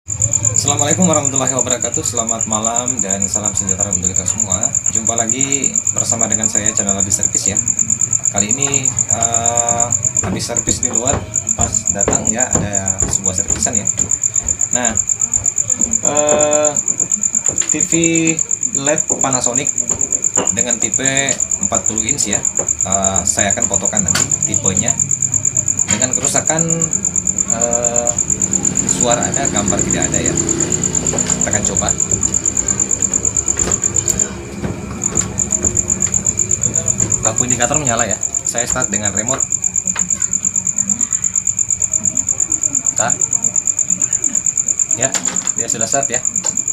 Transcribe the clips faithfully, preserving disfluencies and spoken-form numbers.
Assalamualaikum warahmatullahi wabarakatuh. Selamat malam dan salam sejahtera untuk kita semua. Jumpa lagi bersama dengan saya channel Habis Servis ya. Kali ini uh, habis servis di luar, pas datang ya ada sebuah servisan ya. Nah, uh, T V L E D Panasonic dengan tipe empat puluh inch ya. Uh, saya akan fotokan nanti tipenya dengan kerusakan uh, suara ada, gambar tidak ada ya. Kita akan coba. Lampu indikator menyala ya. Saya start dengan remote. Start. Ya, dia sudah start ya.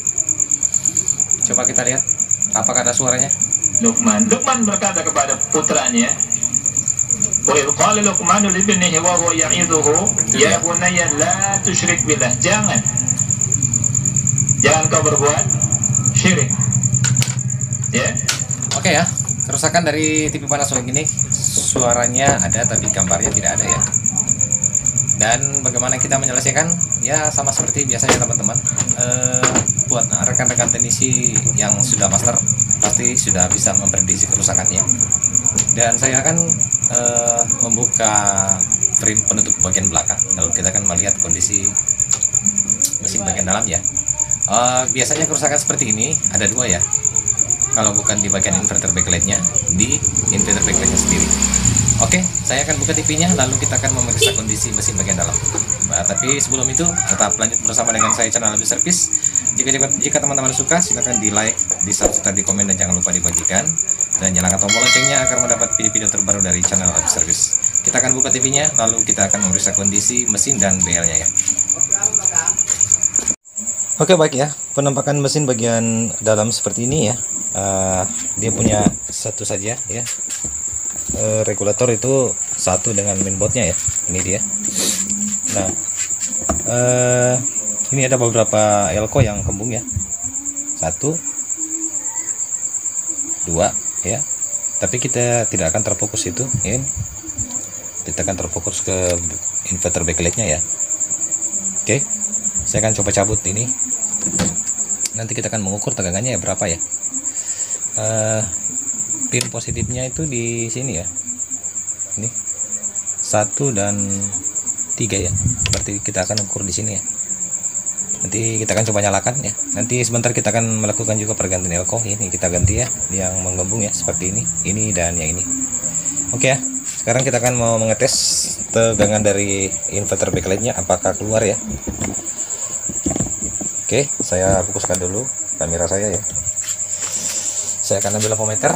Coba kita lihat apakah ada suaranya. Luqman, Luqman berkata kepada putranya, wa idh qala Luqmanu li ibnihi wa huwa ya'idhuhu ya bunayya la tusyrik billah. Jangan jangan kau berbuat syirik. Ya. Oke ya. Kerusakan dari T V Panasonic ini suaranya ada tapi gambarnya tidak ada ya. Dan bagaimana kita menyelesaikan? Ya sama seperti biasanya teman-teman. Eh, buat rekan-rekan teknisi yang sudah master pasti sudah bisa memprediksi kerusakannya. Dan saya akan eh, membuka frame penutup bagian belakang. Lalu kita akan melihat kondisi mesin bagian dalam ya. Eh, biasanya kerusakan seperti ini ada dua ya. Kalau bukan di bagian inverter backlightnya, di inverter backlightnya sendiri. Oke, saya akan buka T V-nya, lalu kita akan memeriksa kondisi mesin bagian dalam. Nah, tapi sebelum itu, tetap lanjut bersama dengan saya channel Habis Servis. Jika jika teman-teman suka, silakan di like, di subscribe, di komen, dan jangan lupa dibagikan. Dan nyalakan tombol loncengnya agar mendapat video-video terbaru dari channel Habis Servis. Kita akan buka T V-nya, lalu kita akan memeriksa kondisi mesin dan B L-nya ya. Oke baik ya, penampakan mesin bagian dalam seperti ini ya. Uh, dia punya satu saja ya. Uh, regulator itu satu dengan mainboardnya ya. Ini dia. Nah, uh, ini ada beberapa elko yang kembung ya. Satu, dua ya. Tapi kita tidak akan terfokus itu. Ya. Kita akan terfokus ke inverter backlightnya ya. Oke, saya akan coba cabut ini. Nanti kita akan mengukur tegangannya ya berapa ya. Uh, pin positifnya itu di sini ya. Ini satu dan tiga ya. Berarti kita akan ukur di sini ya. Nanti kita akan coba nyalakan ya. Nanti sebentar kita akan melakukan juga pergantian elko. Ini kita ganti ya, yang menggembung ya seperti ini. Ini dan yang ini. Oke ya. Sekarang kita akan mau mengetes tegangan dari inverter backlightnya apakah keluar ya. Oke, saya fokuskan dulu kamera saya ya. Saya akan ambil lampometer.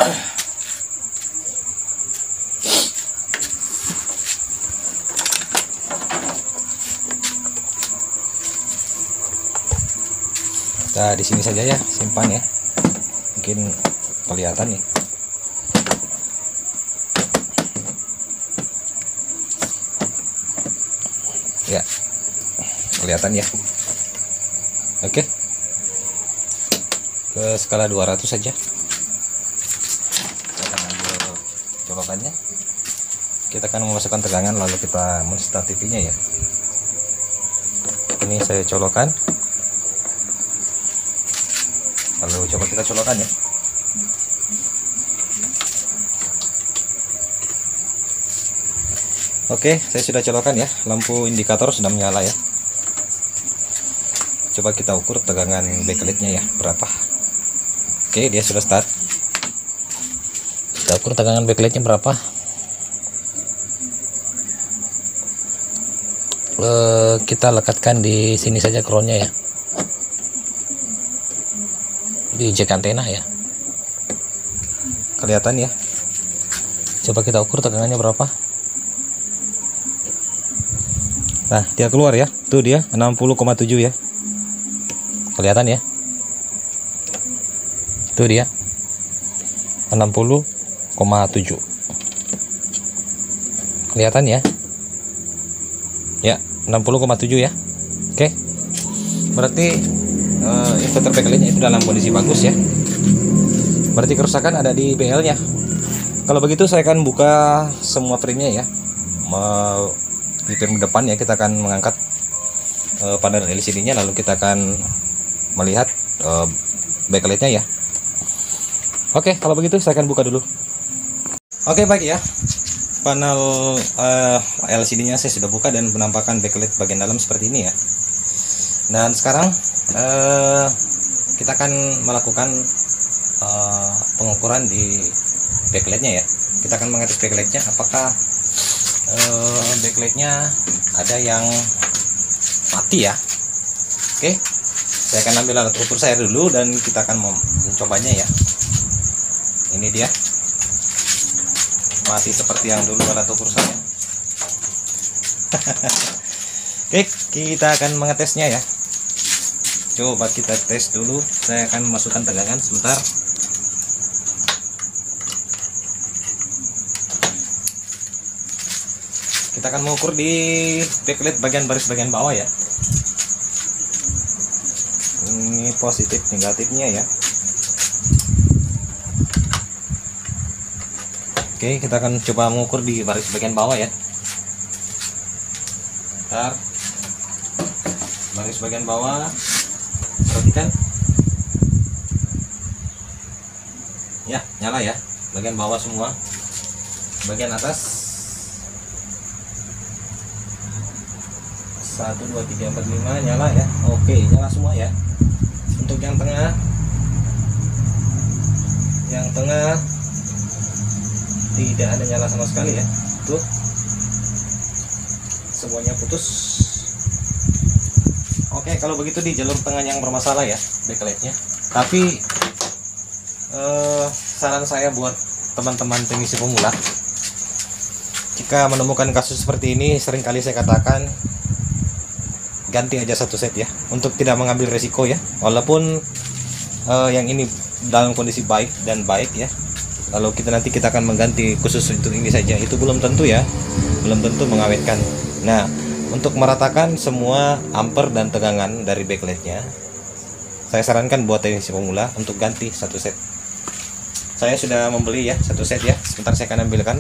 Nah, di sini saja ya, simpan ya. Mungkin kelihatan nih. Ya, kelihatan ya. Oke, ke skala dua ratus saja. Kita akan ambil colokannya. Kita akan memasukkan tegangan lalu kita men-start T V-nya ya. Ini saya colokan. Lalu coba kita colokan ya. Oke, saya sudah colokan ya. Lampu indikator sudah menyala ya. Coba kita ukur tegangan backlightnya ya berapa. Oke, dia sudah start. Kita ukur tegangan backlightnya berapa. E, kita lekatkan di sini saja crownnya ya, di jack antena ya. Kelihatan ya. Coba kita ukur tegangannya berapa. Nah, dia keluar ya. Tuh dia enam puluh koma tujuh ya. Kelihatan ya. Itu dia enam puluh koma tujuh. Kelihatan ya. Ya, enam puluh koma tujuh ya. Oke. Berarti uh, inverter backlightnya itu dalam kondisi bagus ya. Berarti kerusakan ada di B L-nya. Kalau begitu saya akan buka semua frame-nya ya. Di frame depan ya kita akan mengangkat uh, panel L C D-nya, lalu kita akan melihat uh, backlightnya ya. Oke, kalau begitu saya akan buka dulu. Oke, baik ya. Panel uh, L C D-nya saya sudah buka dan penampakan backlight bagian dalam seperti ini ya. Dan sekarang uh, kita akan melakukan uh, pengukuran di backlightnya ya. Kita akan mengetes backlightnya apakah uh, backlightnya ada yang mati ya. Oke, saya akan ambil alat ukur saya dulu dan kita akan mencobanya ya. Ini dia, masih seperti yang dulu alat ukur saya. Oke, kita akan mengetesnya ya. Coba kita tes dulu. Saya akan masukkan tegangan sebentar. Kita akan mengukur di backlight bagian baris bagian bawah ya. Ini positif negatifnya ya. Oke, kita akan coba mengukur di baris bagian bawah ya. Bentar. Baris bagian bawah, perhatikan ya, nyala ya. Bagian bawah semua. Bagian atas satu, dua, tiga, empat, lima nyala ya. Oke, nyala semua ya. Untuk yang tengah, yang tengah tidak ada nyala sama sekali ya. Tuh, semuanya putus. Oke, kalau begitu di jalur tengah yang bermasalah ya backlightnya. Tapi eh, saran saya buat teman-teman teknisi pemula, jika menemukan kasus seperti ini, seringkali saya katakan ganti aja satu set ya, untuk tidak mengambil resiko ya. Walaupun eh, yang ini dalam kondisi baik dan baik ya, lalu kita nanti kita akan mengganti khusus untuk ini saja, itu belum tentu ya, belum tentu mengawetkan. Nah, untuk meratakan semua ampere dan tegangan dari backlightnya, saya sarankan buat teknisi pemula untuk ganti satu set. Saya sudah membeli ya satu set ya, sebentar saya akan ambilkan.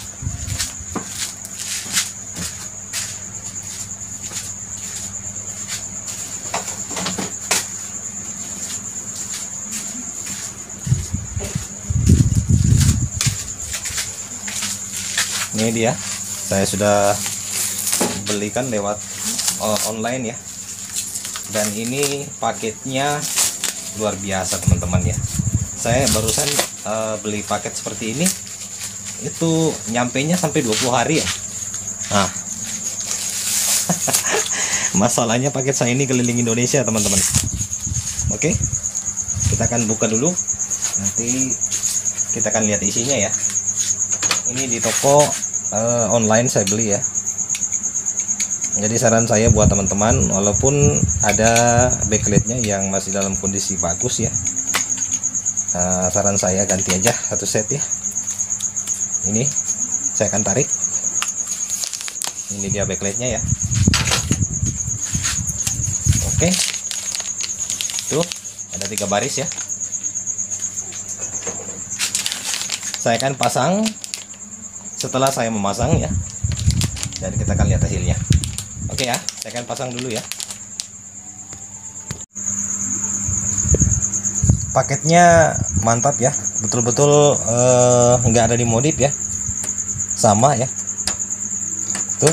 Ini dia, saya sudah belikan lewat uh, online ya. Dan ini paketnya luar biasa teman-teman ya. Saya barusan uh, beli paket seperti ini, itu nyampainya sampai dua puluh hari ya. Nah, masalahnya paket saya ini keliling Indonesia teman-teman. Oke, kita akan buka dulu, nanti kita akan lihat isinya ya. Ini di toko uh, online saya beli ya. Jadi saran saya buat teman-teman, walaupun ada backlightnya yang masih dalam kondisi bagus ya, uh, saran saya ganti aja satu set ya. Ini saya akan tarik. Ini dia backlightnya ya. Oke, tuh ada tiga baris ya. Saya akan pasang. Setelah saya memasang ya, dan kita akan lihat hasilnya. Oke ya, saya akan pasang dulu ya. Paketnya mantap ya, betul-betul eh, nggak ada dimodif ya, sama ya. Tuh.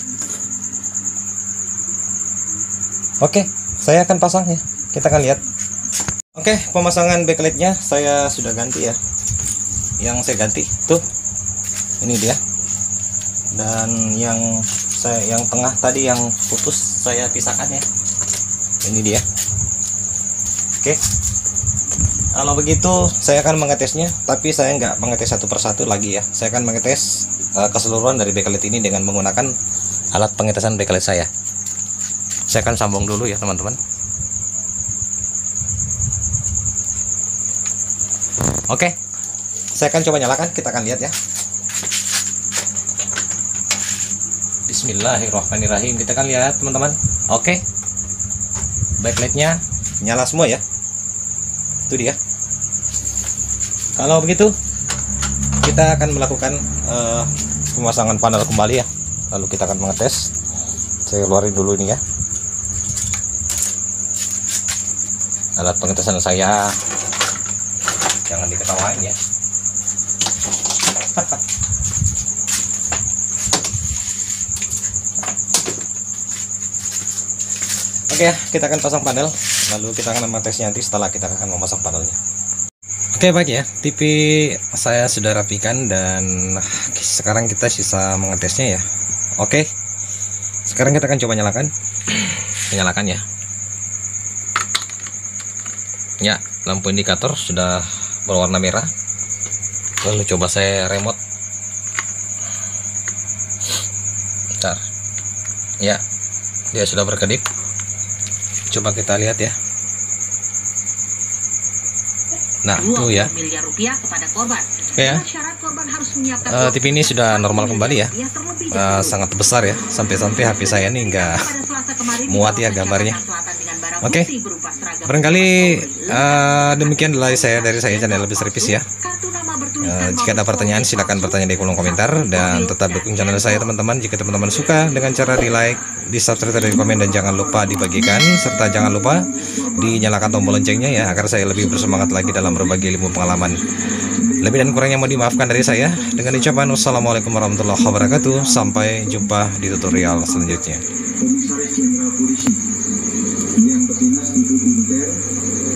Oke, saya akan pasang ya, kita akan lihat. Oke, pemasangan backlightnya saya sudah ganti ya. Yang saya ganti tuh. Ini dia, dan yang saya yang tengah tadi yang putus saya pisahkan ya. Ini dia. Oke, kalau begitu saya akan mengetesnya, tapi saya nggak mengetes satu persatu lagi ya. Saya akan mengetes uh, keseluruhan dari backlight ini dengan menggunakan alat pengetesan backlight saya. Saya akan sambung dulu ya teman-teman. Oke, saya akan coba nyalakan, kita akan lihat ya. Bismillahirrahmanirrahim. Kita akan lihat teman-teman. Oke, backlightnya nyala semua ya. Itu dia. Kalau begitu kita akan melakukan uh, pemasangan panel kembali ya. Lalu kita akan mengetes. Saya keluarin dulu ini ya. alat pengetesan saya. Jangan diketawain ya. Oke, kita akan pasang panel, lalu kita akan mengetesnya nanti setelah kita akan memasang panelnya. Oke, baik ya, T V saya sudah rapikan dan sekarang kita sisa mengetesnya ya. Oke, sekarang kita akan coba nyalakan. Menyalakan ya. Ya, lampu indikator sudah berwarna merah. Lalu coba saya remote. Bentar. Ya, dia sudah berkedip. Coba kita lihat ya. Nah, itu ya. Miliar rupiah kepada korban. Oke ya. Uh, T V ini sudah normal kembali ya. Uh, sangat besar ya. Sampai-sampai H P saya ini enggak muat ya gambarnya. Oke. Okay. Barangkali uh, demikian dari saya dari saya channel Lebih Servis ya. Uh, jika ada pertanyaan silakan bertanya di kolom komentar dan tetap dukung channel saya teman-teman. Jika teman-teman suka dengan cara di like, di subscribe, dan di komen, dan jangan lupa dibagikan serta jangan lupa dinyalakan tombol loncengnya ya agar saya lebih bersemangat lagi dalam berbagi ilmu pengalaman. Lebih dan kurangnya mau dimaafkan dari saya dengan ucapan wassalamualaikum warahmatullahi wabarakatuh. Sampai jumpa di tutorial selanjutnya. Yang berdinas di